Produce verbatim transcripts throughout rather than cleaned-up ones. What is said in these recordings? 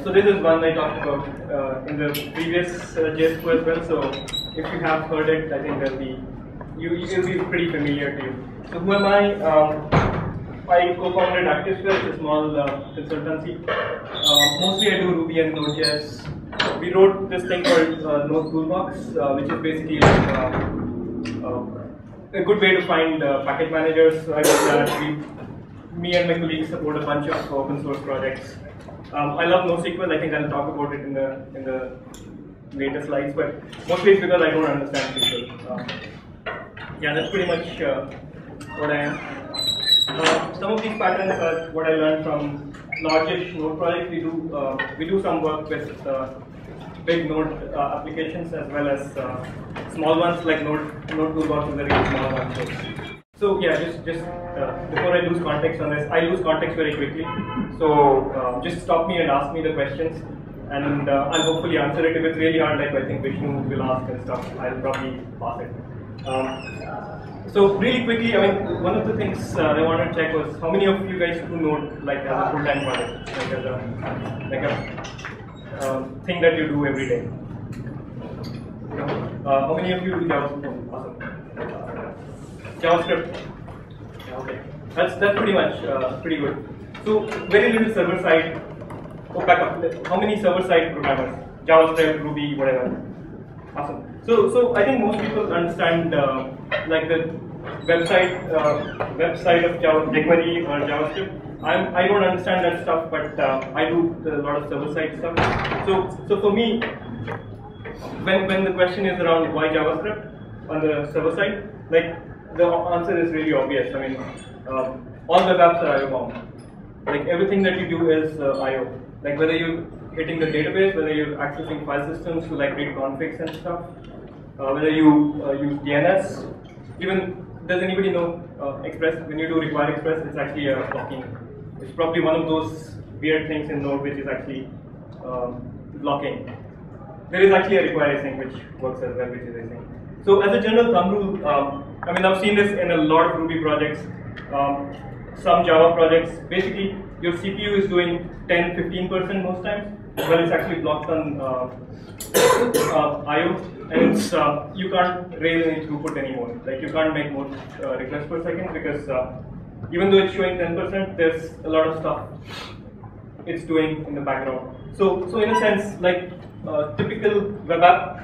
so this is one I talked about uh, in the previous uh, J S Q as well. So if you have heard it, I think that'll be you it'll be pretty familiar to you. So who am I? Um, I co-founded ActiveSphere, it's a small uh, consultancy. Uh, mostly I do Ruby and Node.js. We wrote this thing called uh, Node Toolbox, uh, which is basically like, uh, uh, a good way to find uh, package managers. I wrote that. We, me and my colleagues support a bunch of open source projects. Um, I love NoSQL. I think I'll talk about it in the in the later slides, but mostly it's because I don't understand S Q L. Um, yeah, that's pretty much uh, what I am. Uh, some of these patterns are what I learned from largish Node projects. We do uh, we do some work with uh, big Node uh, applications as well as uh, small ones like Node Node Toolbox is a really small one. So, so yeah, just just uh, before I lose context on this, I lose context very quickly. So uh, just stop me and ask me the questions, and uh, I'll hopefully answer it. If it's really hard, like I think Vishnu will ask and stuff, I'll probably pass it. Um, So really quickly, I mean, one of the things uh, I wanted to check was how many of you guys do Node like as a full-time project, like as a like a um, thing that you do every day. You know, uh, how many of you do JavaScript? Awesome. JavaScript. Okay, that's that's pretty much uh, pretty good. So very little server side. Oh, back up. How many server side programmers? JavaScript, Ruby, whatever. Awesome. So, so I think most people understand uh, like the website uh, website of Java, jQuery or JavaScript. I'm, I don't understand that stuff, but uh, I do a lot of server side stuff. So, so for me, when when the question is around why JavaScript on the server side, like the answer is really obvious. I mean, um, all web apps are I O bound. Like everything that you do is uh, I O. Like whether you hitting the database, whether you're accessing file systems to like read configs and stuff, uh, whether you uh, use D N S, even does anybody know uh, Express? When you do require Express, it's actually a blocking. It's probably one of those weird things in Node which is actually um, blocking. There is actually a require async which works as well, which is async. So as a general thumb rule, um, I mean I've seen this in a lot of Ruby projects, um, some Java projects. Basically, your C P U is doing ten to fifteen percent most times. Well, it's actually blocked on uh, uh, I O, and it's uh, you can't raise any throughput anymore. Like you can't make more uh, requests per second because uh, even though it's showing ten percent, there's a lot of stuff it's doing in the background. So, so in a sense, like uh, typical web app.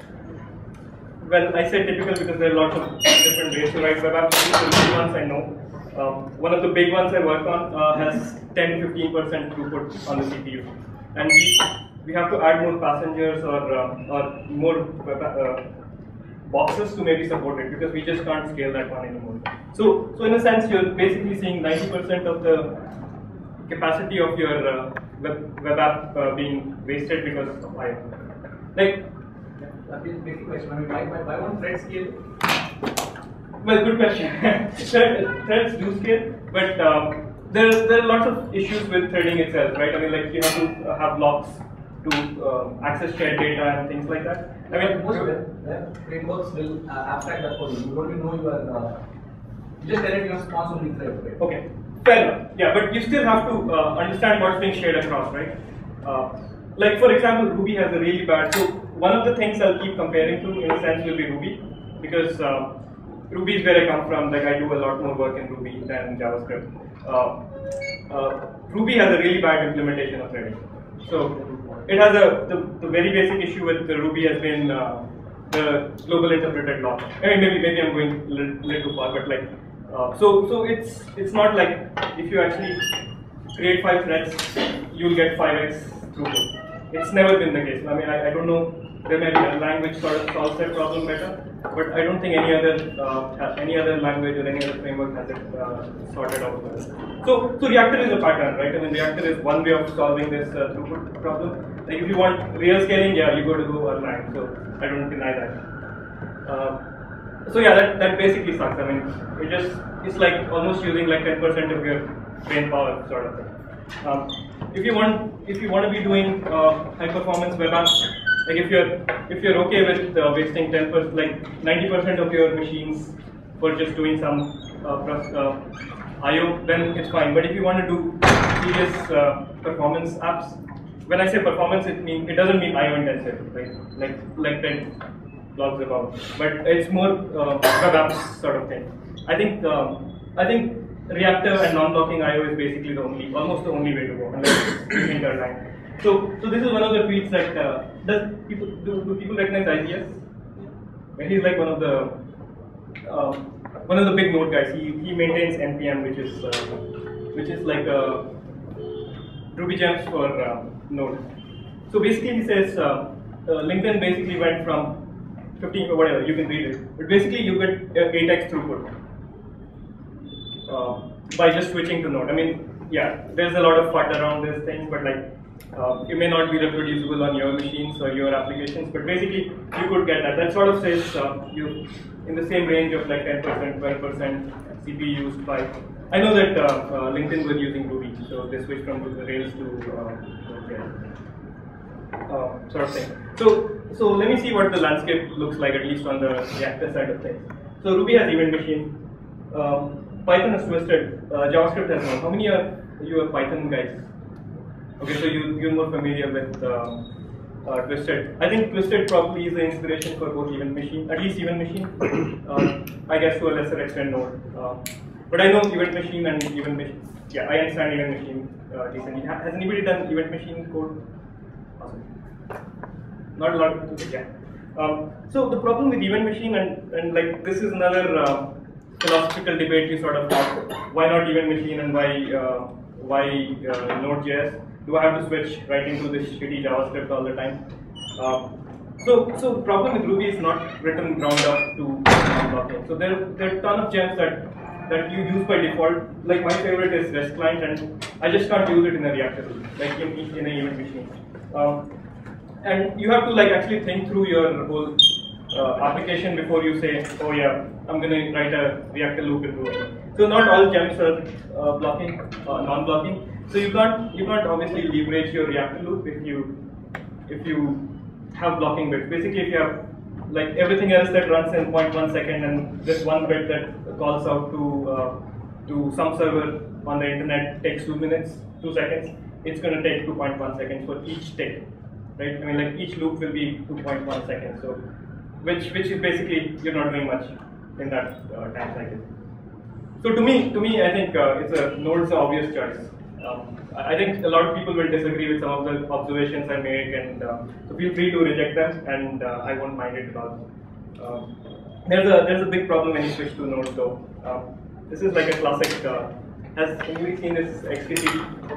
Well, I say typical because there are lots of different ways to write web apps. The big ones I know. Um, one of the big ones I work on uh, has ten to fifteen percent throughput on the C P U. And we, we have to add more passengers or, uh, or more uh, boxes to maybe support it because we just can't scale that one anymore. So, so in a sense, you're basically seeing ninety percent of the capacity of your uh, web, web app uh, being wasted because of I O. Like, that is basic question. I mean, why, why, why won't thread scale? Well, good question. Threads do scale, but um, there, there are lots of issues with threading itself, right? I mean, like you have to uh, have locks to uh, access shared data and things like that. I mean, most of them, uh, frameworks will uh, abstract that for you. You don't even know you are. Uh, you just tell it you are response only thread. Right? Okay, fair enough. Yeah, but you still have to uh, understand what's being shared across, right? Uh, like for example, Ruby has a really bad. So one of the things I'll keep comparing to, in a sense, will be Ruby because. Uh, Ruby is where I come from. Like I do a lot more work in Ruby than JavaScript. Uh, uh, Ruby has a really bad implementation of threading. So it has a the, the very basic issue with the Ruby has been uh, the global interpreted lock. I mean, maybe maybe I'm going a little, little too far, but like uh, so so it's it's not like if you actually create five threads, you'll get five x throughput. It's never been the case. I mean, I, I don't know. There may be a language sort of solves that problem better, but I don't think any other uh, any other language or any other framework has it uh, sorted out well. So, so Reactor is a pattern, right? I mean, Reactor is one way of solving this uh, throughput problem. Like if you want real scaling, yeah, you go to go Erlang. So I don't deny that. Uh, so yeah, that that basically sucks. I mean, it just it's like almost using like ten percent of your brain power, sort of thing. Um, if you want, if you want to be doing uh, high performance web apps. Like if you're if you're okay with uh, wasting ten percent, like ninety percent of your machines for just doing some uh, uh, I O, then it's fine. But if you want to do serious uh, performance apps, when I say performance, it mean it doesn't mean I O intensive, right? Like like ten blogs about, but it's more uh, web apps sort of thing. I think um, I think reactive and non-blocking I O is basically the only, almost the only way to go, unless you interline. So so this is one of the tweets that uh, does people do, do people recognize I P S? And he's like one of the um, one of the big Node guys. He he maintains N P M, which is uh, which is like a Ruby gems for uh, Node. So basically, he says uh, uh, LinkedIn basically went from fifteen or whatever, you can read it, but basically you get uh, eight x throughput uh, by just switching to Node. I mean, yeah, there's a lot of fud around this thing, but like uh, it may not be reproducible on your machines or your applications, but basically you could get that. That sort of says uh, you in the same range of like ten percent, twelve percent C P U used by. I know that uh, uh, LinkedIn was using Ruby, so they switched from Rails to uh, uh, sort of thing. So, so let me see what the landscape looks like, at least on the reactor side of things. So Ruby has event machine, um, Python is twisted, uh, JavaScript has one. How many are you are Python guys? Okay, so you you're more familiar with uh, uh, Twisted. I think Twisted probably is the inspiration for both event machine, at least event machine. uh, I guess to a lesser extent Node. Uh, But I know event machine and event machine. Yeah, I understand event machine uh, decently. Ha has anybody done event machine code? Awesome. Not a lot of people, yeah. Um, so the problem with event machine, and, and like this is another uh, philosophical debate you sort of have. Why not event machine and why uh, why uh, Node.js? Do I have to switch right into this shitty JavaScript all the time? Uh, so so the problem with Ruby is not written ground up to non-blocking. So there there are a ton of gems that that you use by default. Like my favorite is REST client, and I just can't use it in a reactor, like in, in a event machine. Um, and you have to like actually think through your whole uh, application before you say, oh yeah, I'm going to write a reactor loop into it. So not all gems are uh, blocking, uh, non-blocking. So you can't you can't obviously leverage your reactor loop if you if you have blocking bits. Basically, if you have like everything else that runs in zero point one second and this one bit that calls out to uh, to some server on the internet takes two minutes, two seconds, it's going to take two point one seconds for each tick, right? I mean, like each loop will be two point one seconds, so which which is basically you're not doing much in that uh, time cycle. So to me, to me, I think uh, it's a Node's an obvious choice. Um, I think a lot of people will disagree with some of the observations I make, and uh, so feel free to reject them, and uh, I won't mind it at all. Um, there's a there's a big problem when you switch to Node, though. Um, this is like a classic. Uh, has anybody seen this X K C?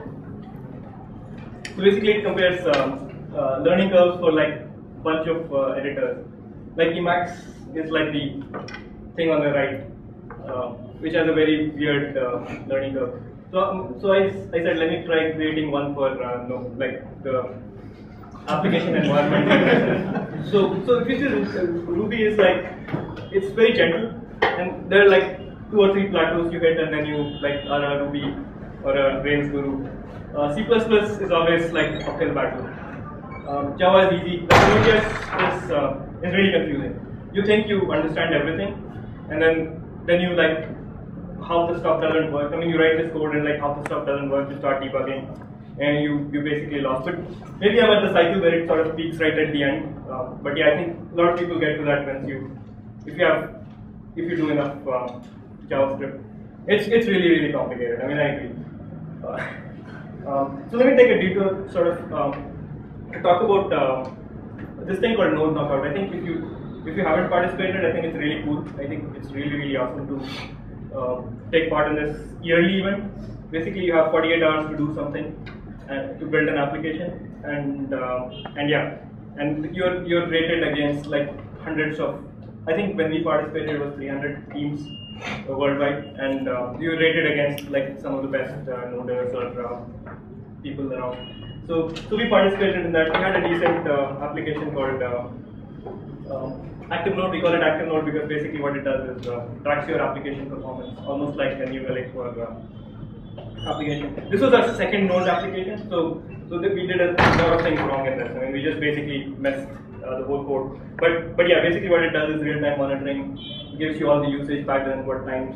So basically, it compares um, uh, learning curves for like bunch of uh, editors. Like Emacs is like the thing on the right, uh, which has a very weird uh, learning curve. So, um, so I, I said, let me try creating one for uh, no, like the application environment. so, so if you see, Ruby is like, it's very gentle, and there are like two or three plateaus you hit, and then you like are a Ruby or a Rails guru. Uh, C plus plus is always like uphill battle. Um, Java is easy. Node.js is uh, is really confusing. You think you understand everything, and then then you like. Half the stuff doesn't work. I mean, you write this code and like half the stuff doesn't work. You start debugging, and you you basically lost. But maybe I'm at the cycle where it sort of peaks right at the end. Uh, but yeah, I think a lot of people get to that once you, if you have, if you do enough uh, JavaScript. It's it's really really complicated. I mean, I agree. Uh, um, so let me take a detour, sort of, um, to talk about uh, this thing called Node Knockout. I think if you if you haven't participated, I think it's really cool. I think it's really really awesome to. Uh, take part in this yearly event. Basically, you have forty-eight hours to do something and to build an application, and uh, and yeah, and you're you're rated against like hundreds of. I think when we participated, it was three hundred teams uh, worldwide, and uh, you're rated against like some of the best uh, noders or uh, people around. So so we participated in that. We had a decent uh, application called. Uh, um, Active Node, we call it Active Node because basically what it does is uh, tracks your application performance, almost like a New Relic for uh, application. This was our second Node application, so so that we did a lot of things wrong in this. I mean, we just basically messed uh, the whole code. But but yeah, basically what it does is real-time monitoring, gives you all the usage patterns, what times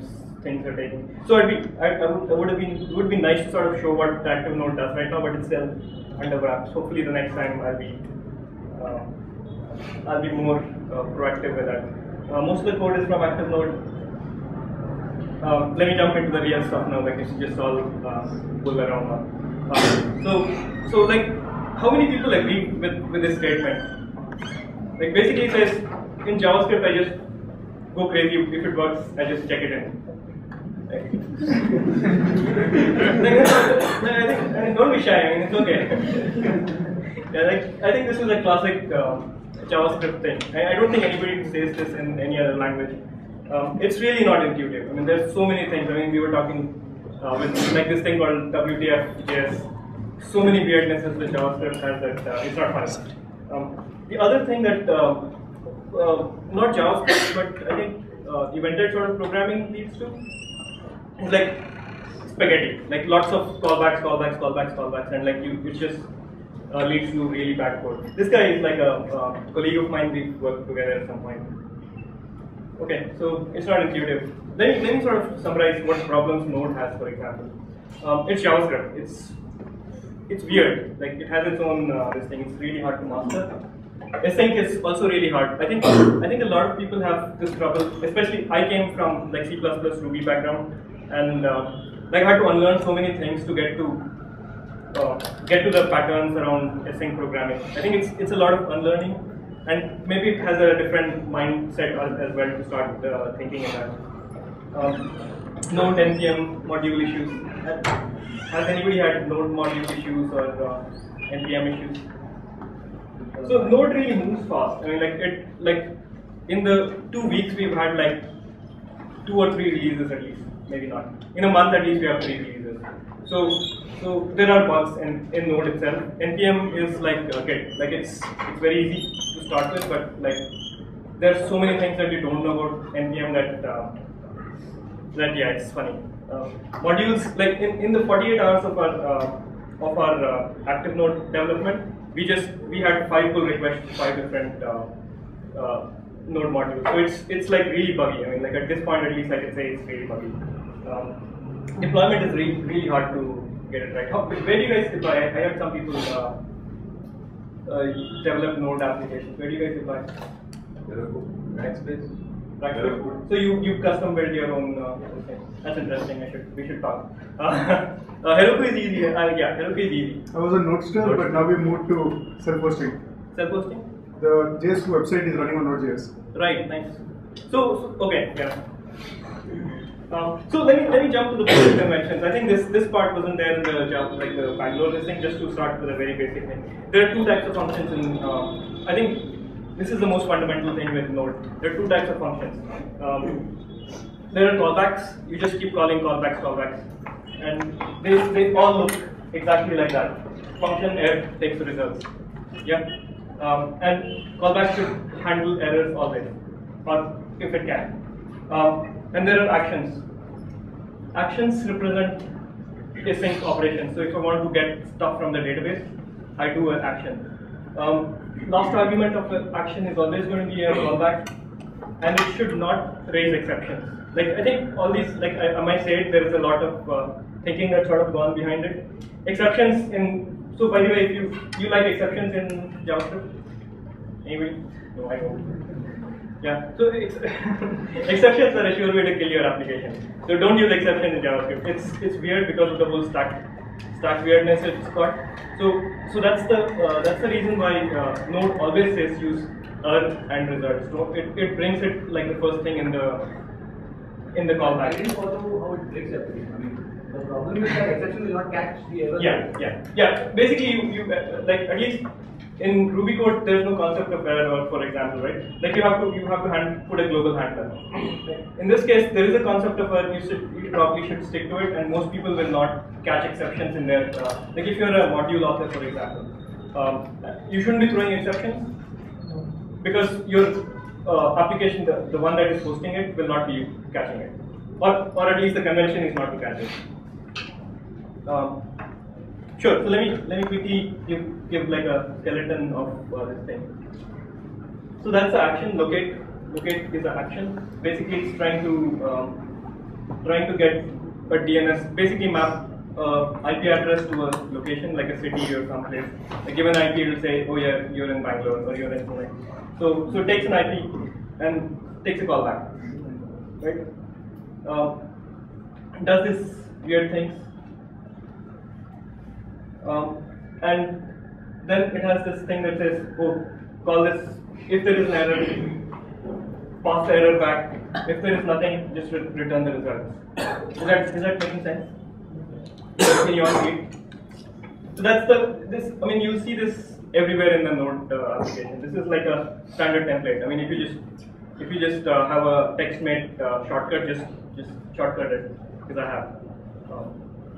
things are taking. So I'd be, I, I, would, I would have been, it would be nice to sort of show what Active Node does right now, but it's still under wraps. Hopefully the next time I'll be, uh, I'll be more uh, proactive with that. Uh, most of the code is from Active Node. Um, let me jump into the real stuff now. Like it's just all uh, bull around now. Uh, so, so like, how many people agree with with this statement? Like basically it says in JavaScript I just go crazy if it works. I just check it in. Like, I think, I mean, don't be shy. I mean, it's okay. Yeah, like I think this is a classic uh, JavaScript thing. I, I don't think anybody says this in any other language. Um, it's really not intuitive. I mean, there's so many things. I mean, we were talking uh, with like this thing called W T F J S. So many weirdnesses that JavaScript has that uh, it's not fun. Um, the other thing that uh, uh, not JavaScript, but I think uh, evented sort of programming leads to is like spaghetti. Like lots of callbacks, callbacks, callbacks, callbacks, and like you, it just uh, leads to really bad code. This guy is like a uh, colleague of mine. We've worked together at some point. Okay, so it's not intuitive. Let me, let me sort of summarize what problems Node has, for example. Um, it's JavaScript. It's it's weird. Like it has its own uh, this thing. It's really hard to master. Async is also really hard. I think I think a lot of people have this trouble. Especially I came from like C plus plus Ruby background, and uh, like I had to unlearn so many things to get to uh, get to the patterns around async programming. I think it's it's a lot of unlearning. And maybe it has a different mindset as, as well to start uh, thinking in that. Um, Node N P M module issues. Has anybody had Node module issues or uh, N P M issues? So Node really moves fast. I mean, like it, like in the two weeks we've had like two or three releases at least. Maybe not. In a month at least we have three releases. So, so there are bugs in, in Node itself. N P M is like uh, Git. Like it's it's very easy to start with, but like there's so many things that you don't know about N P M that uh, that yeah, it's funny. Uh, modules like in, in the forty-eight hours of our uh, of our uh, Active Node development, we just we had five pull requests to five different uh, uh, Node modules. So it's it's like really buggy. I mean, like at this point at least I can say it's really buggy. Um, Deployment is really, really hard to get it right. How, where do you guys deploy? I heard some people uh, uh, develop Node applications. Where do you guys deploy? Rackspace. Rackspace. So you you custom build your own uh, thing. That's interesting. I should we should talk. Uh, uh, Heroku is easy. Uh, yeah, Heroku is easy. I was on Node.js, but now we moved to self-hosting. Self-hosting. The J S website is running on Node.js. Right. Nice. So, so okay. Yeah. Um, so let me let me jump to the basic conventions. I think this this part wasn't there in the Java, like the Bangalore listing. Just to start with a very basic thing, there are two types of functions in. Uh, I think this is the most fundamental thing with Node. There are two types of functions. Um, there are callbacks. You just keep calling callbacks, callbacks, and they they all look exactly like that. Function error takes the results. Yeah, um, and callbacks should handle errors always, or if it can. Um, and there are actions. Actions represent async operations. So if I want to get stuff from the database, I do an action. Um, last argument of an action is always going to be a callback, and it should not raise exceptions. Like I think all these, like I, I might say it, there is a lot of uh, thinking that's sort of gone behind it. Exceptions in, so by the way, if you you like exceptions in JavaScript? Anybody? No, I don't. Yeah, so ex exceptions are a sure way to kill your application. So don't use exceptions in JavaScript. It's it's weird because of the whole stack stack weirdness it's got. So so that's the uh, that's the reason why uh, Node always says use earn and results. So it, it brings it like the first thing in the in the callback. I didn't follow how it breaks everything. I mean, the problem is that exception will not catch the error. Yeah, yeah, yeah. Basically, you you uh, like at least. In Ruby code, there's no concept of error, for example, right? Like you have to you have to hand, put a global handler. In this case, there is a concept of error. You should you probably should stick to it, and most people will not catch exceptions in their. Uh, like if you're a module author, for example, um, you shouldn't be throwing exceptions because your uh, application, the, the one that is hosting it, will not be catching it, or or at least the convention is not to catch it. Um, Sure. So let me let me quickly give give like a skeleton of uh, this thing. So that's the action. Locate locate is the action. Basically, it's trying to um, trying to get a D N S, basically map uh, I P address to a location like a city or someplace. A given I P will say, oh yeah, you're in Bangalore or you're in Pune. So, so it takes an I P and takes a call back, right? Uh, does this weird things. Um, and then it has this thing that says, oh, call this, if there is an error, pass the error back. If there is nothing, just re return the results. Is that, is that making sense? Can you all read? So that's the, this, I mean, you see this everywhere in the Node uh, application. This is like a standard template. I mean, if you just, if you just uh, have a TextMate uh, shortcut, just, just shortcut it, because I have. Um,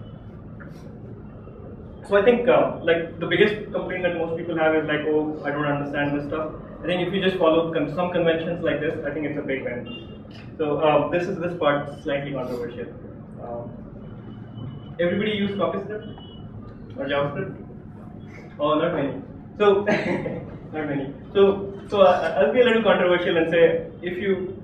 So I think uh, like the biggest complaint that most people have is like, oh, I don't understand this stuff. I think if you just follow con some conventions like this, I think it's a big win. So uh, this is this part slightly controversial. Um, everybody use CoffeeScript or JavaScript? Oh, not many. So not many. So so uh, I'll be a little controversial and say if you,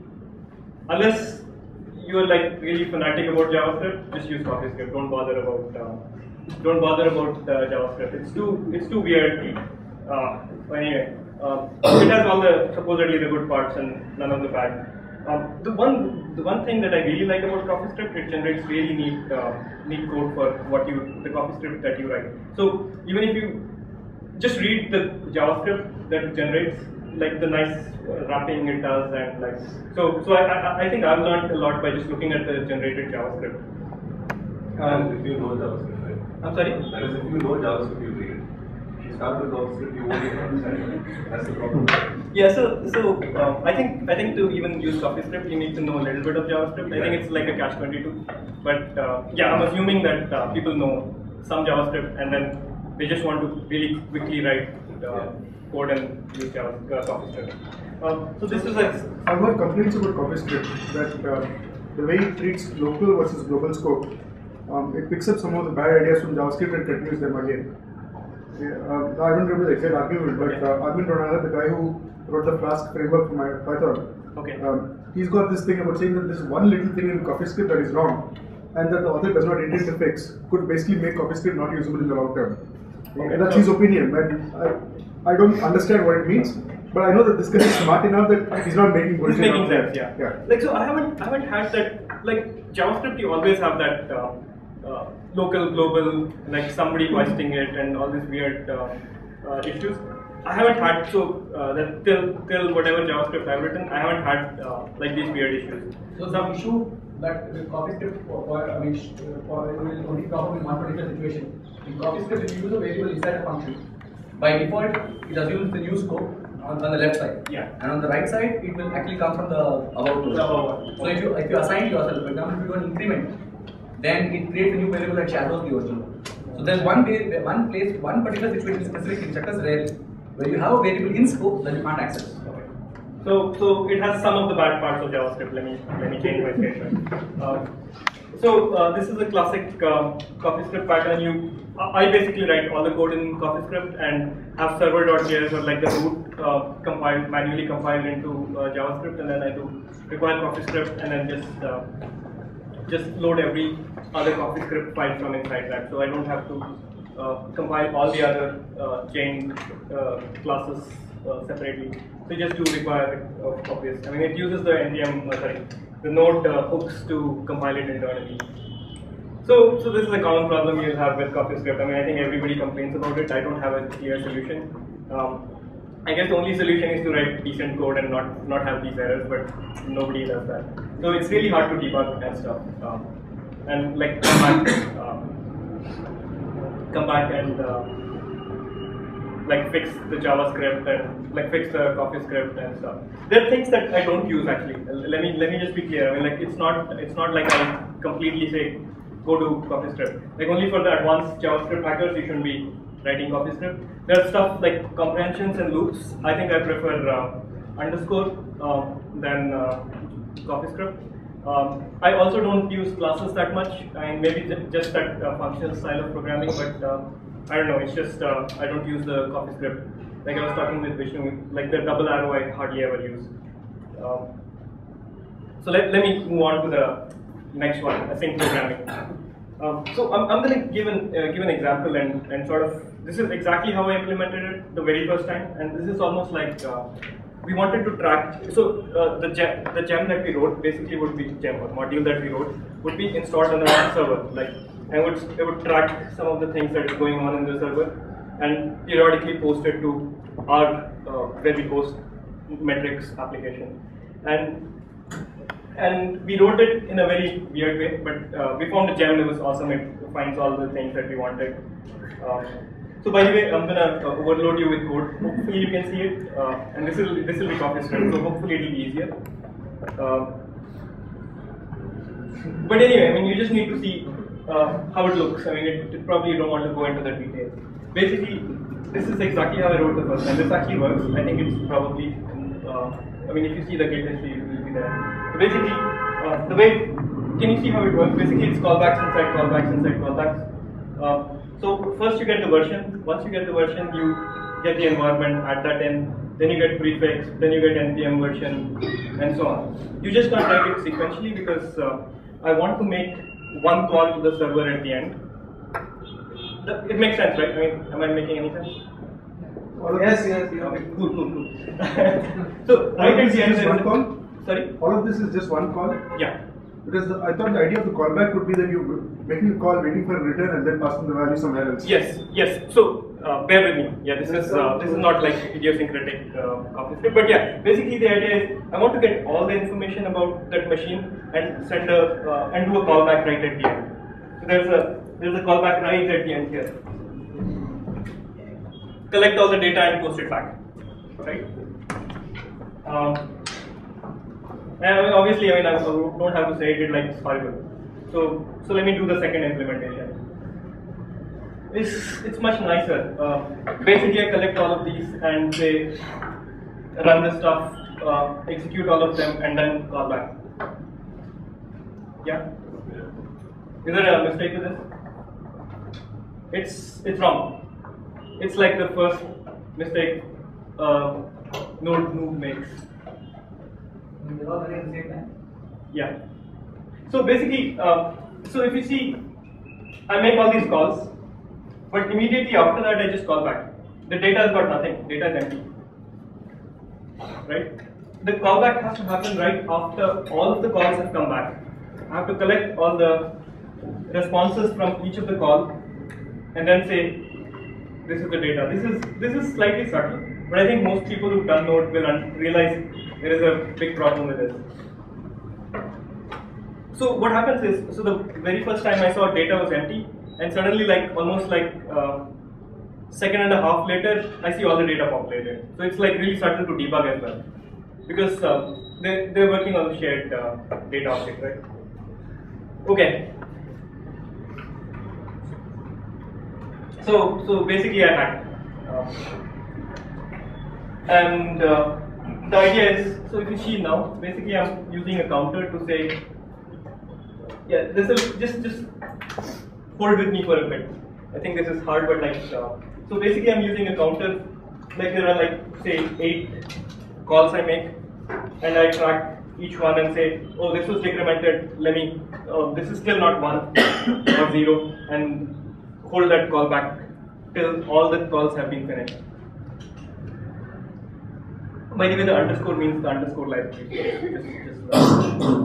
unless you are like really fanatic about JavaScript, just use CoffeeScript. Don't bother about. Uh, Don't bother about uh, JavaScript. It's too it's too weird. Uh, anyway, uh, it has all the supposedly the good parts and none of the bad. Um, the one the one thing that I really like about CoffeeScript, it generates really neat uh, neat code for what you the CoffeeScript that you write. So even if you just read the JavaScript that it generates, like the nice uh, wrapping it does, and like so so I, I I think I've learned a lot by just looking at the generated JavaScript. Um, if you know JavaScript, right? I'm sorry? That is, if you know JavaScript, you read it. If you start with JavaScript, you won't even understand it. That's the problem. Yeah, so so uh, I think I think to even use CoffeeScript, you need to know a little bit of JavaScript. I think it's like a catch twenty-two. But uh, yeah, I'm assuming that uh, people know some JavaScript and then they just want to really quickly write uh, code and use JavaScript, uh, CoffeeScript. Uh, so this is like I've heard complaints about CoffeeScript that uh, the way it treats local versus global scope. Um, it picks up some of the bad ideas from JavaScript and continues them again. Yeah, um, I don't remember the exact argument, but uh, Arvind Ronada, the guy who wrote the Flask framework for my Python, okay. um, he's got this thing about saying that this one little thing in CoffeeScript that is wrong, and that the author does not intend to fix, could basically make CoffeeScript not usable in the long term. Okay, and that's his opinion, and I, I don't understand what it means. But I know that this guy is smart enough that he's not making bullshit. He's making sense, yeah. yeah. Like so, I haven't, I haven't had that. Like JavaScript, you always have that. Uh, Uh, local, global, like somebody hoisting it and all these weird uh, uh, issues. I haven't had so uh, that till till whatever JavaScript I've written, I haven't had uh, like these weird issues. So some issue that with CoffeeScript, for, for, I mean, for will only problem in one particular situation. In CoffeeScript, if you use a variable inside a function, by default it assumes the new scope on, on the left side. Yeah. And on the right side, it will actually come from the about to. So if you if you assign yourself, for example, if you do an increment, then it creates a new variable that shadows the original. So there's one way, one place, one particular situation specific in Checkers rarely, where you have a variable in scope that you can't access. Okay. So so it has some of the bad parts of JavaScript. Let me let me change my statement. Uh, so uh, this is a classic uh, CoffeeScript pattern. You, I basically write all the code in CoffeeScript and have server.js or like the root uh, compiled manually compiled into uh, JavaScript, and then I do require CoffeeScript and then just. Uh, just load every other CoffeeScript file from inside that, so I don't have to uh, compile all the other uh, chain uh, classes uh, separately. So just do require uh, copies. I mean, it uses the N P M, uh, sorry, the node uh, hooks to compile it internally. So, so this is a common problem you'll have with CoffeeScript. I mean, I think everybody complains about it. I don't have a clear solution. Um, I guess the only solution is to write decent code and not not have these errors, but nobody does that. So it's really hard to debug and stuff. Um, and like come back, um, come back and uh, like fix the JavaScript and like fix the CoffeeScript and stuff. There are things that I don't use actually. Let me let me just be clear. I mean, like it's not it's not like I completely say go to CoffeeScript. Like only for the advanced JavaScript hackers, you shouldn't be writing CoffeeScript. There's stuff like comprehensions and loops. I think I prefer uh, underscore uh, than uh, CoffeeScript. Um, I also don't use classes that much. I mean, maybe just that uh, functional style of programming, but uh, I don't know. It's just uh, I don't use the CoffeeScript. Like I was talking with Vishnu, like the double arrow I hardly ever use. Um, so let, let me move on to the next one, async programming. Um, so I'm, I'm going to give an uh, give an example and, and sort of this is exactly how I implemented it the very first time, and this is almost like uh, we wanted to track. So uh, the gem the gem that we wrote basically would be gem or module that we wrote would be installed on the server, like and would it would track some of the things that is going on in the server and periodically post it to our uh, where we post metrics application. And And we wrote it in a very weird way, but uh, we found a gem that was awesome. It finds all the things that we wanted. Um, so by the way, I'm gonna uh, overload you with code. Hopefully you can see it, uh, and this will this will be copy script. So hopefully it'll be easier. Uh, but anyway, I mean, you just need to see uh, how it looks. I mean, it, it probably you don't want to go into the details. Basically, this is exactly how I wrote the first time. This actually works. I think it's probably. Uh, I mean, if you see the Git history, it will be there. So basically, uh, the way, can you see how it works? Basically, it's callbacks inside callbacks inside callbacks. Uh, so first you get the version. Once you get the version, you get the environment, add that in. Then you get prefix. Then you get npm version, and so on. You just can't write it sequentially because uh, I want to make one call to the server at the end. It makes sense, right? I mean, am I making any sense? Yes, yes, yes. Okay, cool, cool, cool. So right at the end, just one call? Sorry? All of this is just one call? Yeah. Because the, I thought the idea of the callback would be that you making a call, waiting for a return, and then passing the value somewhere else. Yes, yes. So uh, bear with me. Yeah, this is uh, this is not like idiosyncratic uh, copy script, but yeah, basically the idea is I want to get all the information about that machine and send a uh, and do a callback right at the end. So there's a there's a callback right at the end here. Collect all the data and post it back, right? Um, and I mean, obviously, I mean, I don't have to say it like it's horrible. So, so let me do the second implementation. It's it's much nicer. Uh, basically, I collect all of these and say run the stuff, uh, execute all of them, and then call back. Yeah. Is there a mistake with this? It's it's wrong. It's like the first mistake uh, Node move makes. They're all running at the same time. Yeah. So basically, uh, so if you see, I make all these calls, but immediately after that I just call back. The data has got nothing. Data is empty. Right? The callback has to happen right after all of the calls have come back. I have to collect all the responses from each of the call, and then say, this is the data. This is this is slightly subtle, but I think most people who've done Node will realize there is a big problem with this. So what happens is, so the very first time I saw data was empty, and suddenly, like almost like uh, second and a half later, I see all the data populated. So it's like really subtle to debug as well, because uh, they they're working on the shared uh, data object, right? Okay. So, so basically I hacked. Uh, and uh, the idea is, so if you see now, basically I'm using a counter to say, yeah, this will just, just hold with me for a bit. I think this is hard, but like, uh, so basically I'm using a counter, like there are like, say, eight calls I make, and I track each one and say, oh, this was decremented, let me, uh, this is still not one or zero, and hold that call back till all the calls have been finished. By the way, the underscore means the underscore library. Just, just, uh,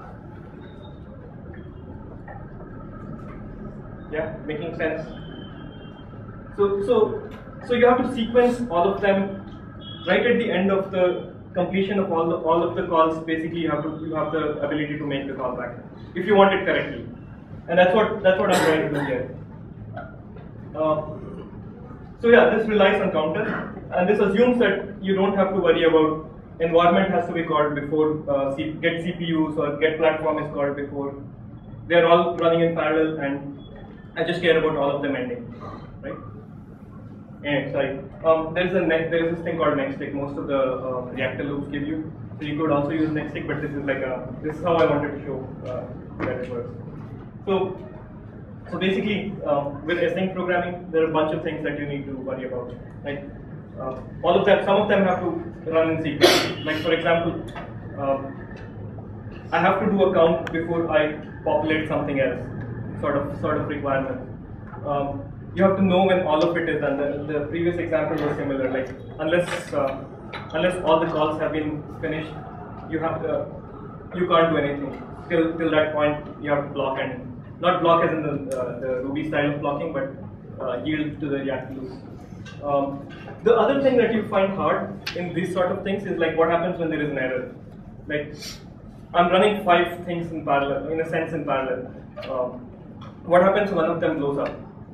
yeah, making sense. So, so, so you have to sequence all of them right at the end of the completion of all the all of the calls. Basically, you have to you have the ability to make the callback if you want it correctly, and that's what that's what I'm trying to do here. Uh, so yeah, this relies on counter, and this assumes that you don't have to worry about environment has to be called before uh, C get C P Us or get platform is called before. They are all running in parallel, and I just care about all of them ending, right? And sorry, um, there's a ne there's this thing called nexttick. Most of the uh, reactor loops give you, so you could also use nexttick, but this is like a this is how I wanted to show uh, that it works. So. So basically, um, with async programming, there are a bunch of things that you need to worry about. Like uh, all of them, some of them have to run in sequence. Like for example, um, I have to do a count before I populate something else, sort of sort of requirement. Um, you have to know when all of it is done. The, the previous example was similar. Like unless uh, unless all the calls have been finished, you have to, you can't do anything. Till till that point, you have to block, and not block as in the uh, the Ruby style of blocking, but uh, yield to the React loop. Um, the other thing that you find hard in these sort of things is like what happens when there is an error. Like I'm running five things in parallel, in a sense in parallel. Um, what happens when one of them blows up?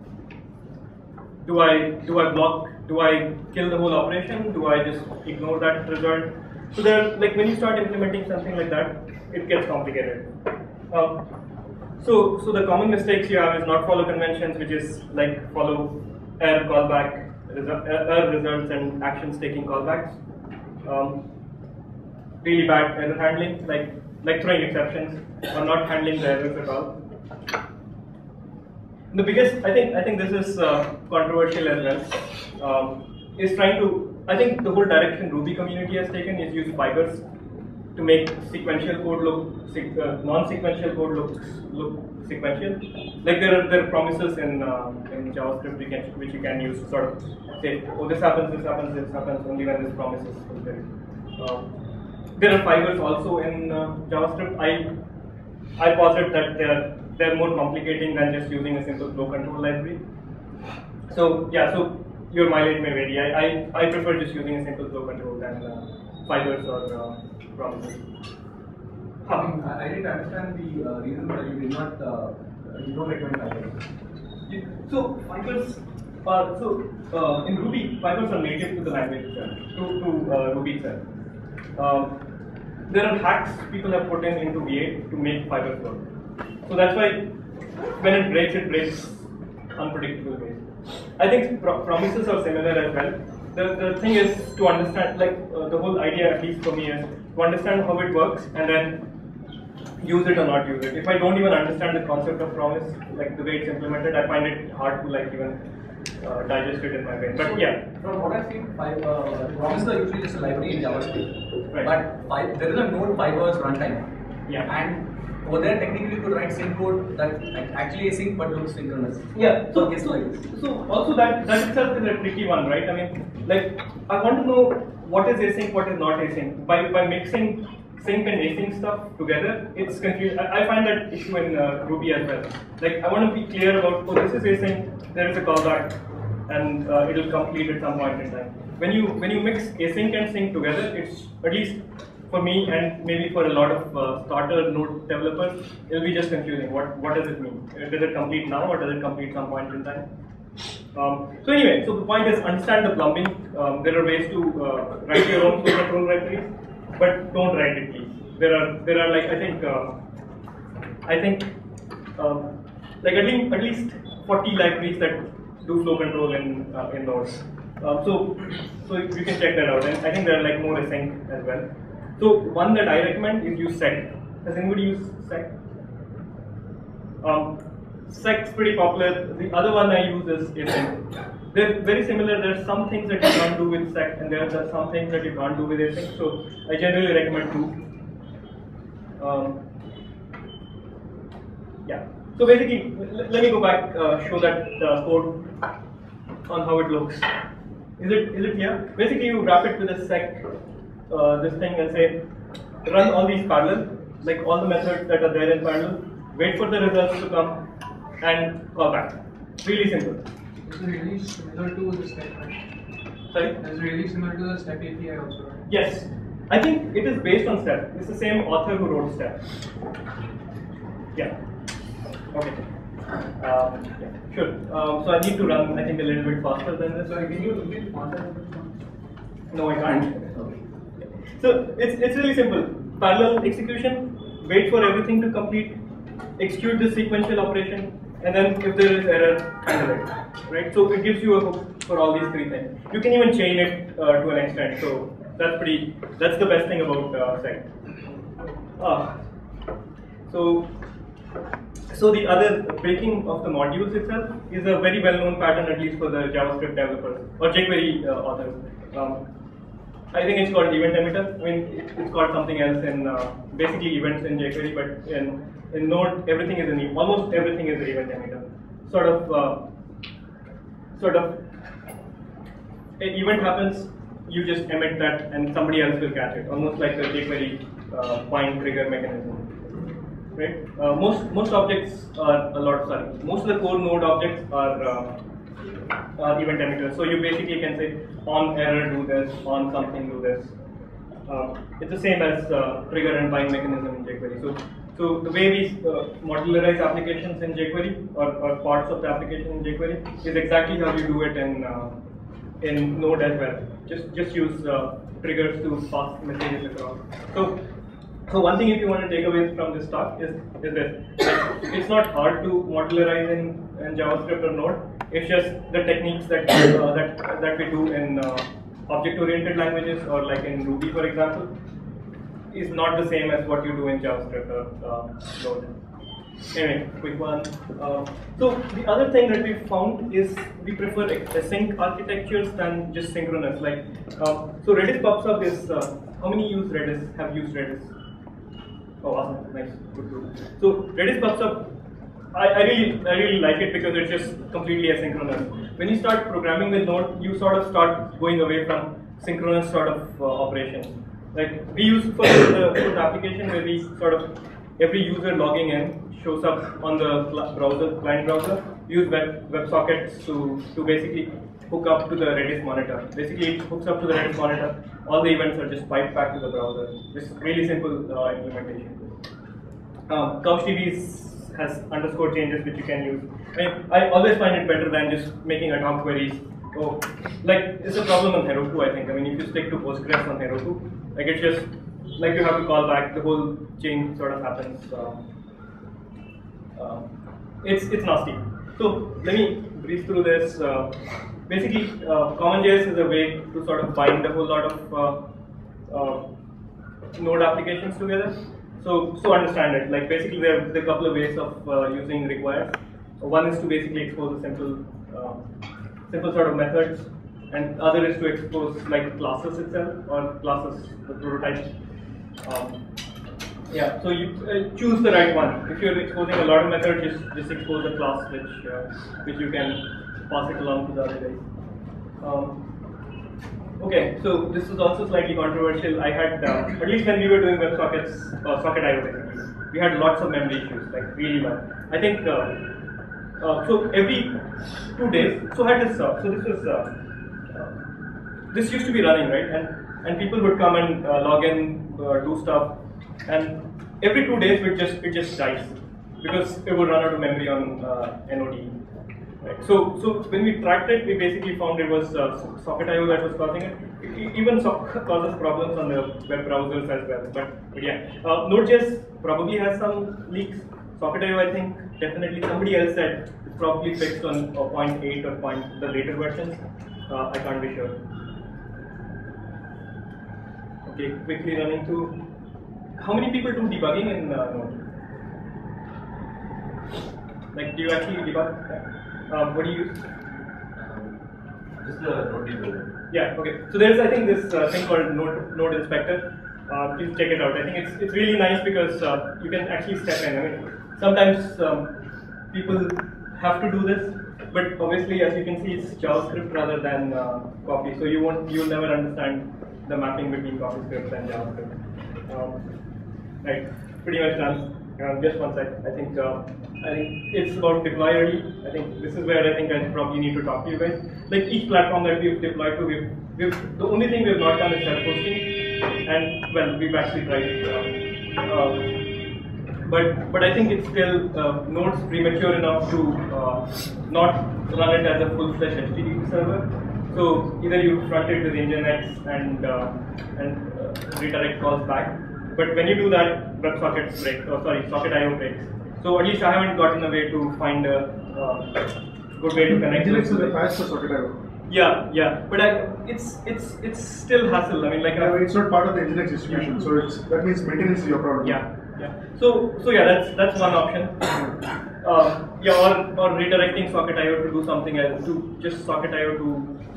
Do I do I block? Do I kill the whole operation? Do I just ignore that result? So there, like when you start implementing something like that, it gets complicated. Um, so so the common mistakes you have is not follow conventions, which is like follow error callback, error results, and actions taking callbacks. Um, really bad error handling, like like throwing exceptions or not handling the errors at all. The biggest, I think, I think this is uh, controversial as well. Um, is trying to, I think the whole direction Ruby community has taken is use fibers to make sequential code look, uh, non-sequential code look look sequential. Like there are there are promises in uh, in JavaScript which, can, which you can use to sort of say, oh, this happens, this happens, this happens only when this promise is fulfilled. Uh, there are fibers also in uh, JavaScript. I I posit that they are they're more complicating than just using a simple flow control library. So yeah, so your mileage may vary. I I, I prefer just using a simple flow control than uh, fibers or uh, promises. I, mean, I I didn't understand the uh, reason that you did not uh, you don't recommend fibers. So fibers are so uh, in Ruby, fibers are native to the language itself, to to uh, Ruby itself. Um, there are hacks people have put in into V eight to make fibers work. So that's why when it breaks, it breaks unpredictable ways. I think pro promises are similar as well. The, the thing is to understand, like uh, the whole idea, at least for me, is to understand how it works and then use it or not use it. If I don't even understand the concept of promise, like the way it's implemented, I find it hard to like even uh, digest it in my brain. But yeah. From what I've seen, five, uh, promises are usually just a library in JavaScript. Right. But five, there is a node fibers runtime. Yeah. And over there, technically, you could write sync code that actually async but looks synchronous. Yeah. So, so, so, like so also that that itself is a tricky one, right? I mean, like I want to know what is async, what is not async. By by mixing sync and async stuff together, it's confusing. I, I find that issue in uh, Ruby as well. Like I want to be clear about, oh, this is async. There is a callback, and uh, it will complete at some point in time. When you when you mix async and sync together, it's at least for me and maybe for a lot of uh, starter node developers, it'll be just confusing. What what does it mean? Does it complete now or does it complete some point in time? Um, so anyway, so the point is understand the plumbing. Um, there are ways to uh, write your own flow control libraries, but don't write it, please. There are there are like I think uh, I think um, like at least at least forty libraries that do flow control in uh, in Node. Um, so so you can check that out. And I think there are like more async as well. So one that I recommend is use sect. Has anybody used sect? Um, sect's pretty popular. The other one I use is async. They're very similar. There are some things that you can't do with sect, and there are some things that you can't do with async. So I generally recommend two. Um, yeah. So basically, let me go back, uh, show that uh, code on how it looks. Is it is it clear? Basically, you wrap it with a sect. Uh, this thing and say run all these parallel, like all the methods that are there in parallel, wait for the results to come and call back. Really simple. It's really similar to the step, right? Sorry? It's really similar to the step A P I also, right? Yes. I think it is based on step. It's the same author who wrote step. Yeah. Okay. Um, yeah, sure. Um, so I need to run, I think, a little bit faster than this. Sorry, can you repeat concept? No, I can't. Okay. So it's it's really simple. Parallel execution, wait for everything to complete, execute the sequential operation, and then if there is error, handle it. Right? So it gives you a hook for all these three things. You can even chain it uh, to an extent. So that's pretty. That's the best thing about uh, sect. Ah. So so the other breaking of the modules itself is a very well-known pattern, at least for the JavaScript developers or jQuery uh, authors. Um, I think it's called event emitter. I mean, it, it's called something else in uh, basically events in jQuery, but in, in Node, everything is an e almost everything is an event emitter. Sort of, uh, sort of, an event happens, you just emit that, and somebody else will catch it. Almost like the jQuery uh, bind trigger mechanism, right? Uh, most most objects are a lot. Sorry, most of the core Node objects are. Uh, Uh, event emitter. So you basically can say on error do this, on something do this. Uh, it's the same as uh, trigger and bind mechanism in jQuery. So, so the way we uh, modularize applications in jQuery or, or parts of the application in jQuery is exactly how you do it in uh, in Node as well. Just just use uh, triggers to pass messages across. So. So one thing if you want to take away from this talk is, is this. It's not hard to modularize in, in JavaScript or Node. It's just the techniques that uh, that that we do in uh, object-oriented languages or like in Ruby, for example, is not the same as what you do in JavaScript or uh, Node. Anyway, quick one. Uh, so the other thing that we found is we prefer async architectures than just synchronous. Like uh, so, Redis pops up is uh, how many use Redis have used Redis? Oh, awesome! Nice, good group. So Redis pops up. I, I really, I really like it because it's just completely asynchronous. When you start programming with Node, you sort of start going away from synchronous sort of uh, operations. Like we use for the, for the application where we sort of every user logging in shows up on the browser, client browser. We use web WebSockets to to basically hook up to the Redis monitor. Basically, it hooks up to the Redis monitor. All the events are just piped back to the browser. It's really simple uh, implementation. Um, CouchDB has underscore changes which you can use. I mean, I always find it better than just making ad hoc queries. Oh, like it's a problem on Heroku, I think. I mean, if you stick to Postgres on Heroku, like it's just like you have to call back. The whole chain sort of happens. Uh, uh, it's it's nasty. So let me breeze through this. Uh, basically, uh, CommonJS is a way to sort of bind a whole lot of uh, uh, Node applications together. So, so understand it. Like basically, there are a couple of ways of uh, using requires. One is to basically expose a simple, uh, simple sort of methods, and other is to expose like classes itself or classes, the prototypes. Um, yeah. So you uh, choose the right one. If you're exposing a lot of methods, just just expose a class which uh, which you can pass it along to the other guys. Um, Okay, so this is also slightly controversial. I had, uh, at least when we were doing WebSockets, uh, Socket I O basically, we had lots of memory issues, like really bad. I think, uh, uh, so every two days, so I had this, uh, so this was, uh, uh, this used to be running, right? And and people would come and uh, log in, uh, do stuff, and every two days it just, it just dies, because it would run out of memory on uh, N O D. Right. So, so when we tracked it, we basically found it was uh, Socket I O that was causing it. It even so causes problems on the web browsers as well. But, but yeah, uh, Node.js probably has some leaks. Socket I O, I think, definitely. Somebody else said it's probably fixed on uh, point eight or point the later versions. Uh, I can't be sure. Okay, quickly running through. How many people do debugging in uh, Node? Like, do you actually debug? Um, what do you use? Um, just the Node debugger. Yeah. Okay. So there's, I think, this uh, thing called Node Node Inspector. Uh, please check it out. I think it's it's really nice because uh, you can actually step in. I mean, sometimes um, people have to do this, but obviously, as you can see, it's JavaScript rather than uh, copy. So you won't, you'll never understand the mapping between CoffeeScript and JavaScript. Um, right. Pretty much done. Um, just one sec. I think uh, I think it's about deploy early. I think this is where I think I probably need to talk to you guys. Like each platform that we've deployed to, we've, we've the only thing we've not done is self-hosting, and well, we've actually tried it. Um, um, but but I think it's still uh, Node's premature enough to uh, not run it as a full-fledged H T T P server. So either you front it with Nginx and uh, and uh, redirect calls back. But when you do that, WebSockets break, oh sorry, Socket I O breaks. So at least I haven't gotten a way to find a uh, good way to connect. Nginx is a patch for Socket I O. Yeah, yeah, but I, it's it's it's still hassle. I mean, like yeah, it's not part of the Nginx distribution, yeah. So it's, that means maintenance is your problem. Yeah, yeah. So so yeah, that's that's one option. Uh, yeah, or or redirecting Socket I O to do something else, to just Socket I O to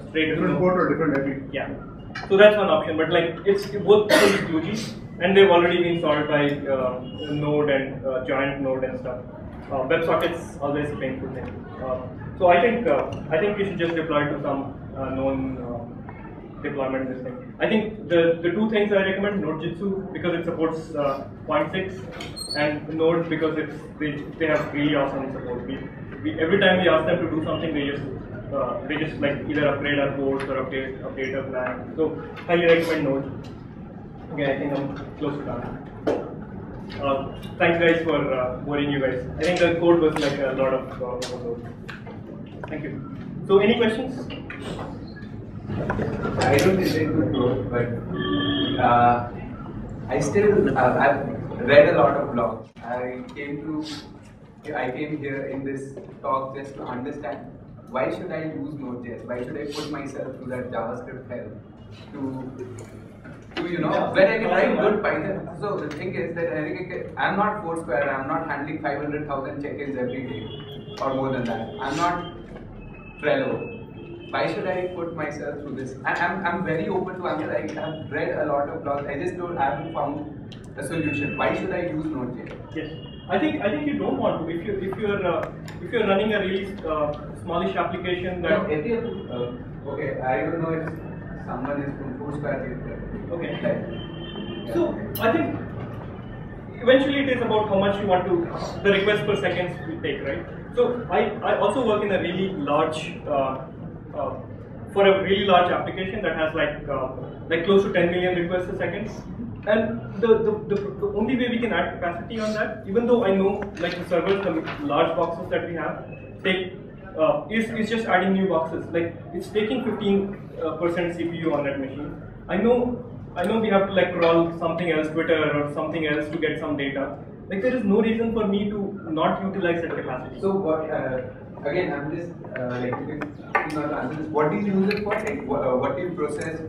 straight to Different Node. port or different I P. Yeah. So that's one option, but like it's both Glue G, and they've already been solved by uh, Node and uh, joint Node and stuff. Uh, WebSocket's always a painful thing. Uh, so I think uh, I think we should just deploy to some uh, known uh, deployment this thing. I think the the two things I recommend: Nodejitsu because it supports uh, zero point six, and Node because it's they, they have really awesome support. We, we every time we ask them to do something, they just uh, they just like either upgrade our codes or update update our plan. So highly recommend Node. Okay, I think I'm close to done. Uh, thanks guys for uh, boring you guys. I think the code was like a lot of uh, code. Thank you. So any questions? I don't intend to close, but uh, I still uh, I've read a lot of blogs. I came to I came here in this talk just to understand why should I use Node.js? Why should I put myself through that JavaScript hell to to you know when I can write good Python? So the thing is that I think I'm not Foursquare. I'm not handling five hundred thousand check-ins every day or more than that. I'm not Trello. Why should I put myself through this? And I'm, I'm very open to answer. I have read a lot of blogs. I just don't I haven't found a solution. Why should I use Node.js? Yes, I think I think you don't want to. If you if you're uh, if you're running a really uh, smallish application that No, if you, uh, okay, I don't know if someone is from Foursquare. Okay. Like, So I think eventually it is about how much you want to the request per second you take, right? So I, I also work in a really large uh, uh, for a really large application that has like uh, like close to ten million requests a second. And the, the, the, the only way we can add capacity on that, even though I know like the servers, the large boxes that we have, take uh, is, is just adding new boxes. Like it's taking fifteen percent uh, C P U on that machine. I know I know we have to like crawl something else, Twitter or something else to get some data. Like there is no reason for me to not utilize that capacity. So what? Uh, again, I'm just uh, like you can not answer this. What do you use it for? Like what, uh, what do you process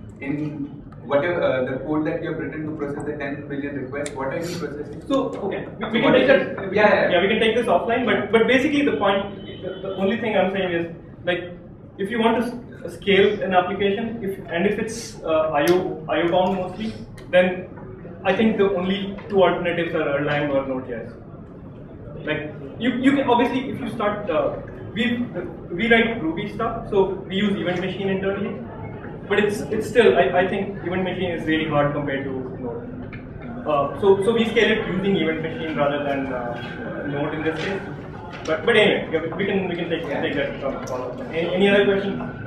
in whatever uh, the code that you have written to process the ten billion requests? What are you processing? So okay, we, we What can take is that. it? we Yeah, can- yeah. yeah, we can take this offline. But but basically the point, the, the only thing I'm saying is like if you want to s- scale an application, if and if it's uh, I O I O bound mostly, then I think the only two alternatives are Erlang or Node.js. Like you you can obviously if you start uh, we we write Ruby stuff, so we use Event Machine internally. But it's it's still I, I think Event Machine is really hard compared to Node. Uh, so so we scale it using Event Machine rather than uh, Node in this case. But but anyway, yeah, we can we can take Yeah. take that from follow up. Any, any other questions?